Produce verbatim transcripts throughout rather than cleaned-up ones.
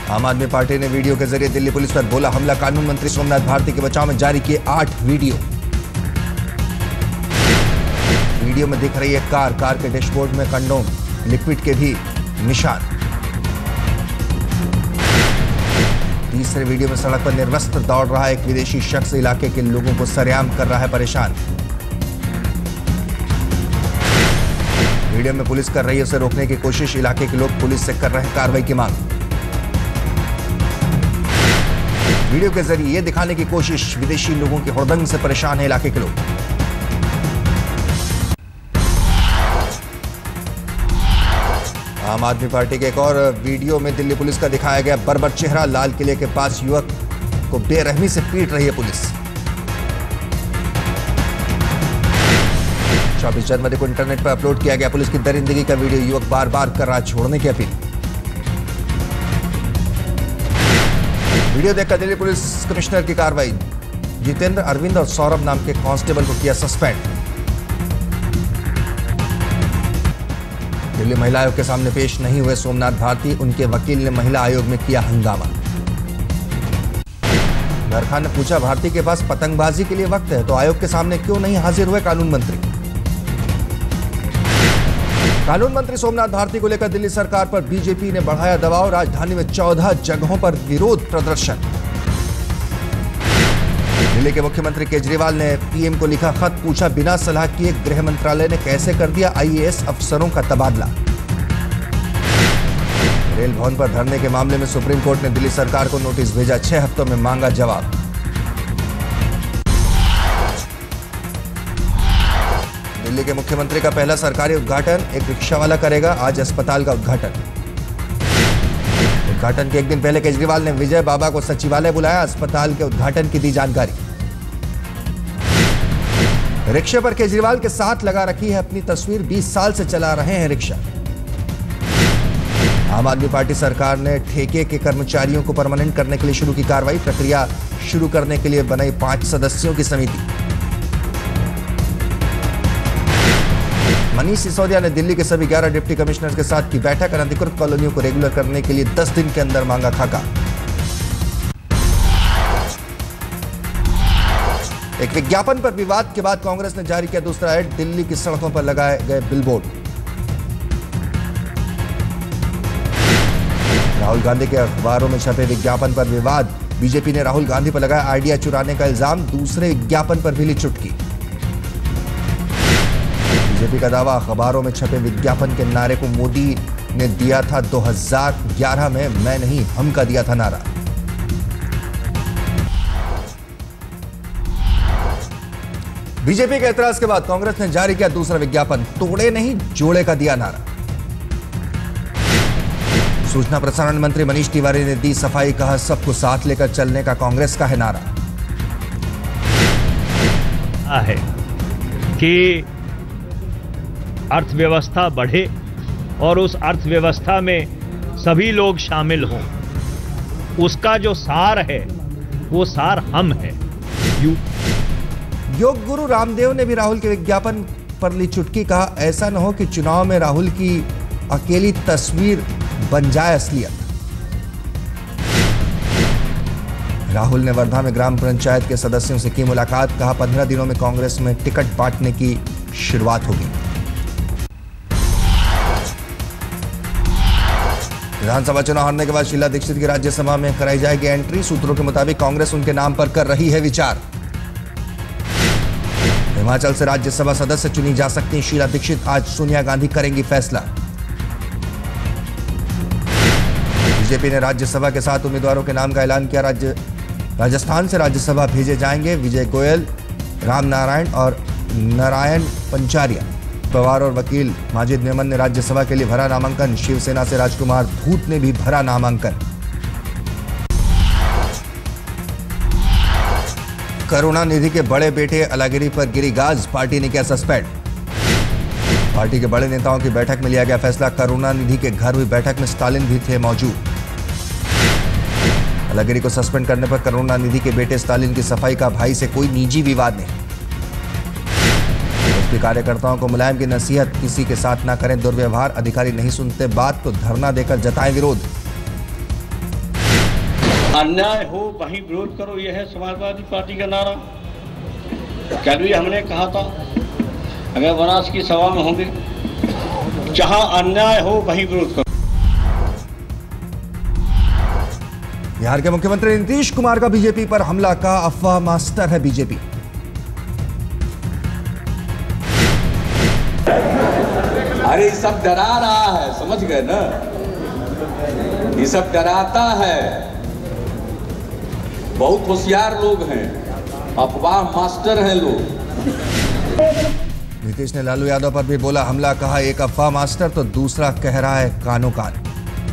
आम आदमी पार्टी ने वीडियो के जरिए दिल्ली पुलिस पर बोला हमला। कानून मंत्री सोमनाथ भारती के बचाव में जारी किए आठ वीडियो। वीडियो में दिख रही है कार कार के डैशबोर्ड में कंडोम लिक्विड के भी निशान। तीसरे वीडियो में सड़क पर निर्वस्त्र दौड़ रहा एक विदेशी शख्स इलाके के लोगों को सरेआम कर रहा है परेशान। वीडियो में पुलिस कर रही है उसे रोकने की कोशिश। इलाके के लोग पुलिस से कर रहे हैं कार्रवाई की मांग। वीडियो के जरिए यह दिखाने की कोशिश विदेशी लोगों के हुड़दंग से परेशान है इलाके के लोग। आम आदमी पार्टी के एक और वीडियो में दिल्ली पुलिस का दिखाया गया बर्बर चेहरा। लाल किले के पास युवक को बेरहमी से पीट रही है पुलिस। चौबीस जनवरी को इंटरनेट पर अपलोड किया गया पुलिस की दरिंदगी का वीडियो। युवक बार बार कर रहा छोड़ने की अपील। वीडियो देखकर दिल्ली पुलिस कमिश्नर की कार्रवाई। जितेंद्र, अरविंद और सौरभ नाम के कांस्टेबल को किया सस्पेंड। दिल्ली महिला आयोग के सामने पेश नहीं हुए सोमनाथ भारती। उनके वकील ने महिला आयोग में किया हंगामा। गरखान ने पूछा भारती के पास पतंगबाजी के लिए वक्त है तो आयोग के सामने क्यों नहीं हाजिर हुए कानून मंत्री। कानून मंत्री सोमनाथ भारती को लेकर दिल्ली सरकार पर बीजेपी ने बढ़ाया दबाव। राजधानी में चौदह जगहों पर विरोध प्रदर्शन। दिल्ली के मुख्यमंत्री केजरीवाल ने पीएम को लिखा खत। पूछा बिना सलाह किए गृह मंत्रालय ने कैसे कर दिया आईएएस अफसरों का तबादला। रेल भवन पर धरने के मामले में सुप्रीम कोर्ट ने दिल्ली सरकार को नोटिस भेजा। छह हफ्तों में मांगा जवाब। दिल्ली के मुख्यमंत्री का पहला सरकारी उद्घाटन एक रिक्शा वाला करेगा। आज अस्पताल का उद्घाटन। उद्घाटन के एक दिन पहले केजरीवाल ने विजय बाबा को सचिवालय बुलाया। अस्पताल के उद्घाटन की दी जानकारी। रिक्शे पर केजरीवाल के साथ लगा रखी है अपनी तस्वीर। बीस साल से चला रहे हैं रिक्शा। आम आदमी पार्टी सरकार ने ठेके के कर्मचारियों को परमानेंट करने के लिए शुरू की कार्रवाई। प्रक्रिया शुरू करने के लिए बनाई पांच सदस्यों की समिति। मनीष सिसोदिया ने दिल्ली के सभी ग्यारह डिप्टी कमिश्नर्स के साथ की बैठक। अनधिकृत कॉलोनियों को रेगुलर करने के लिए दस दिन के अंदर मांगा खाका। एक विज्ञापन पर विवाद के बाद कांग्रेस ने जारी किया दूसरा एड। दिल्ली की सड़कों पर लगाए गए बिलबोर्ड। राहुल गांधी के अखबारों में छपे विज्ञापन पर विवाद। बीजेपी ने राहुल गांधी पर लगाया आइडिया चुराने का इल्जाम। दूसरे विज्ञापन पर भी ली चुटकी। बीजेपी का दावा अखबारों में छपे विज्ञापन के नारे को मोदी ने दिया था दो हज़ार ग्यारह में, मैं नहीं हम का दिया था नारा। बीजेपी के एतराज के बाद कांग्रेस ने जारी किया दूसरा विज्ञापन। तोड़े नहीं जोड़े का दिया नारा। सूचना प्रसारण मंत्री मनीष तिवारी ने दी सफाई। कहा सबको साथ लेकर चलने का कांग्रेस का है नारा। है कि अर्थव्यवस्था बढ़े और उस अर्थव्यवस्था में सभी लोग शामिल हों, उसका जो सार है वो सार हम है। यू योग गुरु रामदेव ने भी राहुल के विज्ञापन पर ली चुटकी। कहा ऐसा न हो कि चुनाव में राहुल की अकेली तस्वीर बन जाए असलियत। राहुल ने वर्धा में ग्राम पंचायत के सदस्यों से की मुलाकात। कहा पंद्रह दिनों में कांग्रेस में टिकट बांटने की शुरुआत होगी। विधानसभा चुनाव हारने के बाद शीला दीक्षित की राज्यसभा में कराई जाएगी एंट्री। सूत्रों के मुताबिक कांग्रेस उनके नाम पर कर रही है विचार। हिमाचल से राज्यसभा सदस्य चुनी जा सकती हैं शीला दीक्षित। आज सोनिया गांधी करेंगी फैसला। बीजेपी ने राज्यसभा के सात उम्मीदवारों के नाम का ऐलान किया। राज्य राजस्थान से राज्यसभा भेजे जाएंगे विजय गोयल, राम नारायण और नारायण पंचारिया। पवार और वकील माजिद मेमन ने राज्यसभा के लिए भरा नामांकन। शिवसेना से राजकुमार धूत ने भी भरा नामांकन। करुणानिधि के बड़े बेटे अलागिरी पर गिरी गाज। पार्टी ने किया सस्पेंड। पार्टी के बड़े नेताओं की बैठक में लिया गया फैसला। करुणानिधि के घर हुई बैठक में स्टालिन भी थे मौजूद। अलागिरी को सस्पेंड करने पर करुणानिधि के बेटे स्टालिन की सफाई का भाई से कोई निजी विवाद नहीं। एसपी कार्यकर्ताओं को मुलायम की नसीहत, किसी के साथ ना करें दुर्व्यवहार। अधिकारी नहीं सुनते बात तो धरना देकर जताएं विरोध। अन्याय हो वहीं विरोध करो, यह है समाजवादी पार्टी का नारा। कल भी हमने कहा था, अगर बनास की सभा में होंगे, जहां अन्याय हो वहीं विरोध करो। बिहार के मुख्यमंत्री नीतीश कुमार का बीजेपी पर हमला का अफवाह मास्टर है बीजेपी। अरे ये सब डरा रहा है, समझ गए ना, ये सब डराता है। बहुत होशियार लोग हैं, अफवाह मास्टर हैं लोग। नीतीश ने लालू यादव पर भी बोला हमला, कहा एक अफवाह मास्टर, तो दूसरा कह रहा है कानो कान।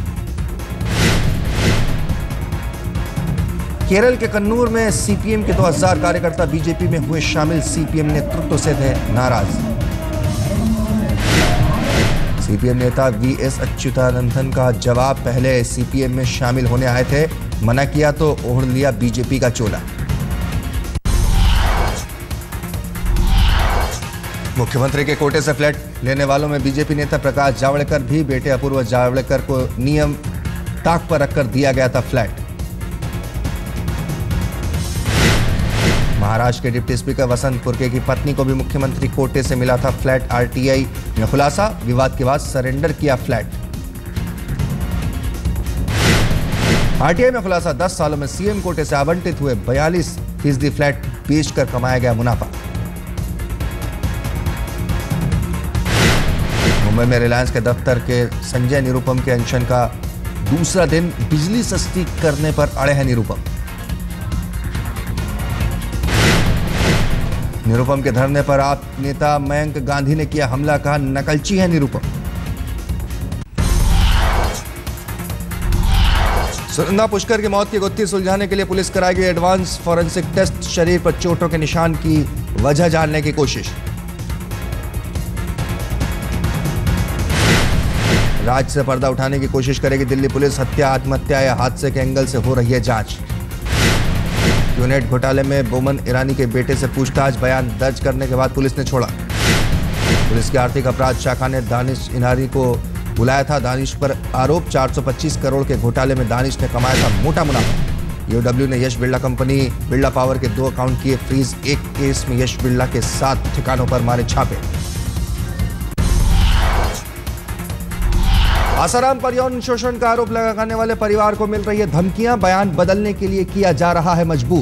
केरल के कन्नूर में सीपीएम के दो हज़ार कार्यकर्ता बीजेपी में हुए शामिल। सीपीएम नेतृत्व से थे नाराज। सीपीएम नेता वी एस अच्युतानंदन का जवाब, पहले सीपीएम में शामिल होने आए थे, मना किया तो ओढ़ लिया बीजेपी का चोला। मुख्यमंत्री के कोटे से फ्लैट लेने वालों में बीजेपी नेता प्रकाश जावड़ेकर भी। बेटे अपूर्व जावड़ेकर को नियम ताक पर रखकर दिया गया था फ्लैट। महाराष्ट्र के डिप्टी स्पीकर वसंत कुर्के की पत्नी को भी मुख्यमंत्री कोटे से मिला था फ्लैट। आरटीआई में खुलासा, विवाद के बाद सरेंडर किया फ्लैट। आरटीआई में खुलासा, दस सालों में सीएम कोटे से आवंटित हुए बयालीस फीसदी फ्लैट बेचकर कमाया गया मुनाफा। मुंबई में रिलायंस के दफ्तर के संजय निरुपम के अनशन का दूसरा दिन। बिजली सस्ती करने पर अड़े हैं निरुपम। निरुपम के धरने पर आप नेता मयंक गांधी ने किया हमला, कहा नकलची है निरुपम। सुनंदा पुष्कर की मौत की गुत्थी सुलझाने के लिए पुलिस कराएगी एडवांस फॉरेंसिक टेस्ट। शरीर पर चोटों के निशान की वजह जानने की कोशिश। राज से पर्दा उठाने की कोशिश करेगी दिल्ली पुलिस। हत्या, आत्महत्या या हादसे के एंगल से हो रही है जांच। यूनेट घोटाले में बोमन ईरानी के बेटे से पूछताछ, बयान दर्ज करने के बाद पुलिस ने छोड़ा। पुलिस की आर्थिक अपराध शाखा ने दानिश इनारी को बुलाया था। दानिश पर आरोप, चार सौ पच्चीस करोड़ के घोटाले में दानिश ने कमाया था मोटा मुनाफा। यूडब्ल्यू ने यश बिरला कंपनी बिरला पावर के दो अकाउंट किए फ्रीज। एक केस में यश बिरला के सात ठिकानों पर मारे छापे। आसाराम पर यौन शोषण का आरोप लगाने वाले परिवार को मिल रही है धमकियां। बयान बदलने के लिए किया जा रहा है मजबूर।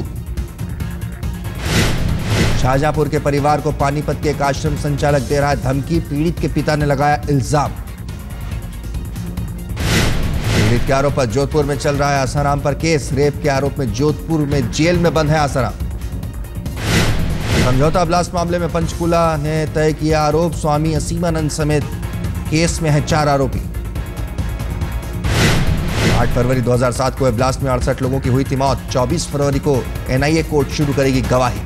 शाहजहांपुर के परिवार को पानीपत के एक आश्रम संचालक दे रहा है धमकी। पीड़ित के पिता ने लगाया इल्जाम। पीड़ित के आरोप पर जोधपुर में चल रहा है आसाराम पर केस। रेप के आरोप में जोधपुर में जेल में बंद है आसाराम। समझौता ब्लास्ट मामले में पंचकुला ने तय किया आरोप। स्वामी असीमानंद समेत केस में है चार आरोपी। आठ फरवरी दो हज़ार सात को ब्लास्ट में अड़सठ लोगों की हुई थी मौत। चौबीस फरवरी को एनआईए कोर्ट शुरू करेगी गवाही।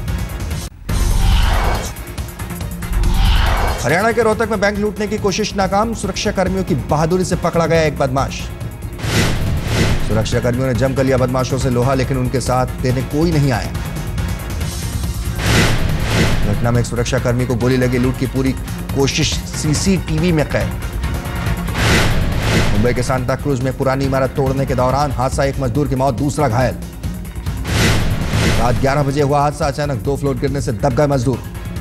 हरियाणा के रोहतक में बैंक लूटने की कोशिश नाकाम। सुरक्षा कर्मियों की बहादुरी से पकड़ा गया एक बदमाश। सुरक्षा कर्मियों ने जमकर लिया बदमाशों से लोहा, लेकिन उनके साथ देने कोई नहीं आया। घटना में एक सुरक्षा कर्मी को गोली लगी। लूट की पूरी कोशिश सीसीटीवी में कैद। मुंबई के सांता क्रूज में पुरानी इमारत तोड़ने के दौरान हादसा, एक मजदूर की मौत, दूसरा घायल। रात ग्यारह बजे हुआ हादसा। अचानक दो फ्लोर गिरने से दब गए मजदूर।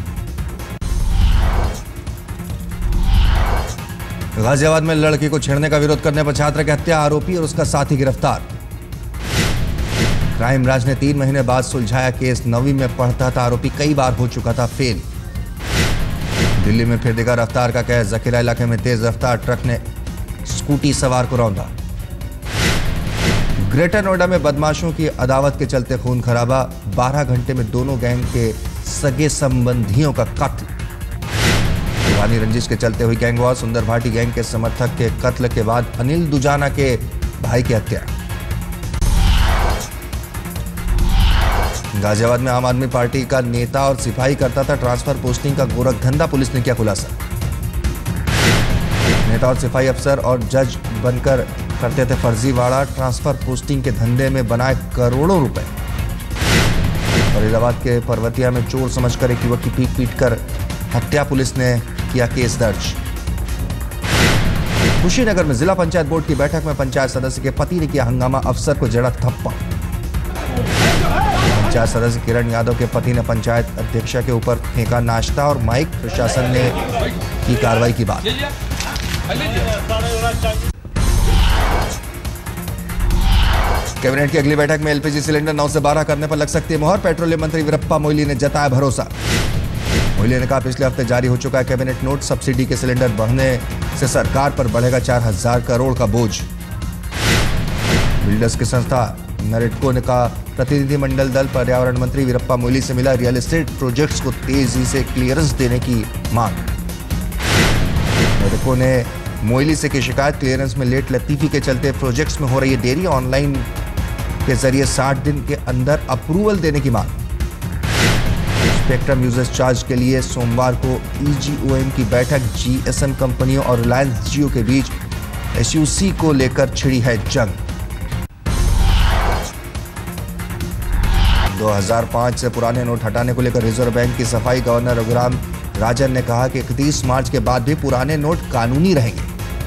गाजियाबाद में लड़की को छेड़ने का विरोध करने पर छात्र की हत्या, आरोपी और उसका साथी गिरफ्तार। क्राइम ब्रांच ने तीन महीने बाद सुलझाया केस। नवीं में पढ़ता था आरोपी, कई बार हो चुका था फेल। दिल्ली में फिर दिखा रफ्तार का कैस। जखीरा इलाके में तेज रफ्तार ट्रक ने स्कूटी सवार को रौंदा। ग्रेटर नोएडा में बदमाशों की अदावत के चलते खून खराबा। बारह घंटे में दोनों गैंग के सगे संबंधियों का कत्ल। पुरानी रंजिश के चलते हुई गैंग वॉर। सुंदर भाटी गैंग के समर्थक के कत्ल के बाद अनिल दुजाना के भाई की हत्या। गाजियाबाद में आम आदमी पार्टी का नेता और सिपाही करता था ट्रांसफर पोस्टिंग का गोरखधंधा। पुलिस ने किया खुलासा। नेता और सिपाही अफसर और जज बनकर करते थे फर्जीवाड़ा। ट्रांसफर पोस्टिंग के धंधे में बनाए करोड़ों रुपए। फरीदाबाद के पर्वतिया में चोर समझकर एक युवक की पीट पीट कर हत्या। पुलिस ने किया केस दर्ज। कुशीनगर में जिला पंचायत बोर्ड की बैठक में पंचायत सदस्य के पति ने किया हंगामा, अफसर को जड़ा थप्पड़। पंचायत सदस्य किरण यादव के पति ने पंचायत अध्यक्षा के ऊपर फेंका नाश्ता और माइक। प्रशासन ने की कार्रवाई की बात। कैबिनेट की अगली बैठक में एलपीजी सिलेंडर नौ से बारह करने पर लग सकती है मुहर। पेट्रोलियम मंत्री वीरप्पा मोइली ने जताया भरोसा। मोइली ने कहा पिछले हफ्ते जारी हो चुका है कैबिनेट नोट, सब्सिडी के सिलेंडर बढ़ने से सरकार पर बढ़ेगा चार हजार करोड़ का बोझ। बिल्डर्स की संस्था मेरिटको ने कहा प्रतिनिधिमंडल दल पर्यावरण मंत्री वीरप्पा मोइली से मिला, रियल एस्टेट प्रोजेक्ट्स को तेजी से क्लियरेंस देने की मांग। मेरिटको ने मोइली से की शिकायत, क्लियरेंस में लेट लतीफी के चलते प्रोजेक्ट्स में हो रही है देरी, ऑनलाइन के जरिए साठ दिन के अंदर अप्रूवल देने की मांग। स्पेक्ट्रम यूजर्स चार्ज के लिए सोमवार को ईजीओएम की बैठक, जीएसएम कंपनियों और रिलायंस जियो के बीच एसयूसी को लेकर छिड़ी है जंग। दो हज़ार पाँच से पुराने नोट हटाने को लेकर रिजर्व बैंक की सफाई, गवर्नर रघुराम राजन ने कहा कि इकतीस मार्च के बाद भी पुराने नोट कानूनी रहेंगे।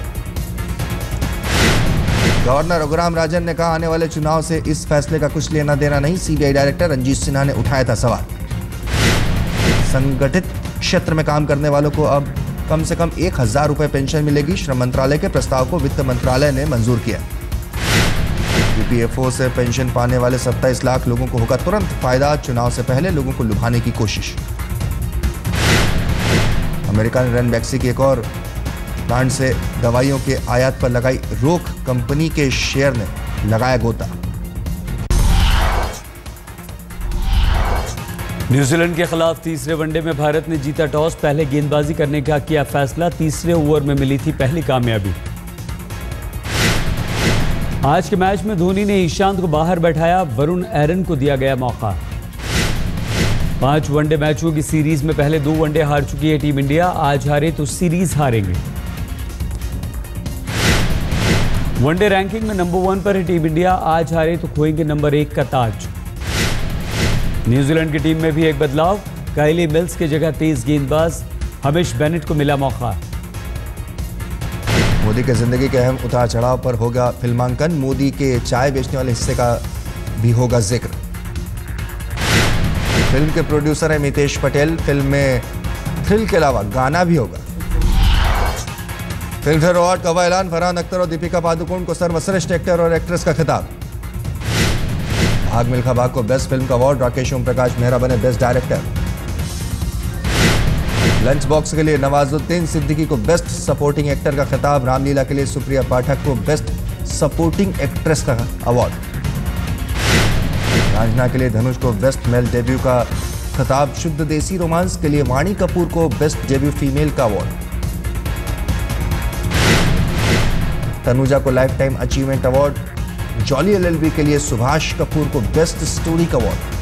गवर्नर रघुराम राजन ने कहा आने वाले चुनाव से इस फैसले का कुछ लेना देना नहीं। सीबीआई डायरेक्टर रंजीत सिन्हा ने उठाया था सवाल। संगठित क्षेत्र में काम करने वालों को अब कम से कम एक हजार रुपए पेंशन मिलेगी। श्रम मंत्रालय के प्रस्ताव को वित्त मंत्रालय ने मंजूर किया। ईपीएफओ से पेंशन पाने वाले सत्ताईस लाख लोगों को होगा तुरंत फायदा। चुनाव से पहले लोगों को लुभाने की कोशिश। अमेरिका ने रेनबैक्सी की एक और प्लांट से दवाइयों के आयात पर लगाई रोक, कंपनी के शेयर ने लगाया गोता। न्यूजीलैंड के खिलाफ तीसरे वनडे में भारत ने जीता टॉस, पहले गेंदबाजी करने का किया फैसला, तीसरे ओवर में मिली थी पहली कामयाबी। आज के मैच में धोनी ने ईशांत को बाहर बैठाया, वरुण एरन को दिया गया मौका। पांच वनडे मैचों की सीरीज में पहले दो वनडे हार चुकी है टीम इंडिया, आज हारे तो सीरीज हारेंगे। वनडे रैंकिंग में नंबर वन पर है टीम इंडिया, आज हारे तो खोएंगे नंबर एक का ताज। न्यूजीलैंड की टीम में भी एक बदलाव, काइली मिल्स की जगह तेज गेंदबाज हमिश बेनेट को मिला मौका। मोदी के जिंदगी के अहम उतार चढ़ाव पर होगा फिल्मांकन, मोदी के चाय बेचने वाले हिस्से का भी होगा जिक्र। फिल्म के प्रोड्यूसर है मितेश पटेल, फिल्म में थ्रिल के अलावा गाना भी होगा। फिल्म फेयर अवार्ड का हुआ ऐलान, फरहान अख्तर और दीपिका पादुकोण को सर्वश्रेष्ठ एक्टर और एक्ट्रेस का खिताब। भाग मिल्खा भाग को बेस्ट फिल्म का अवार्ड, राकेश ओम प्रकाश मेहरा बने बेस्ट डायरेक्टर। लंच बॉक्स के लिए नवाजुद्दीन सिद्दीकी को बेस्ट सपोर्टिंग एक्टर का खिताब, रामलीला के लिए सुप्रिया पाठक को बेस्ट सपोर्टिंग एक्ट्रेस का अवार्ड। रांझना के लिए धनुष को बेस्ट मेल डेब्यू का खिताब, शुद्ध देसी रोमांस के लिए वाणी कपूर को बेस्ट डेब्यू फीमेल का अवार्ड। तनुजा को life time achievement award, Jolly LLB के लिए सुभाष कपूर को बेस्ट स्टोरी का अवार्ड।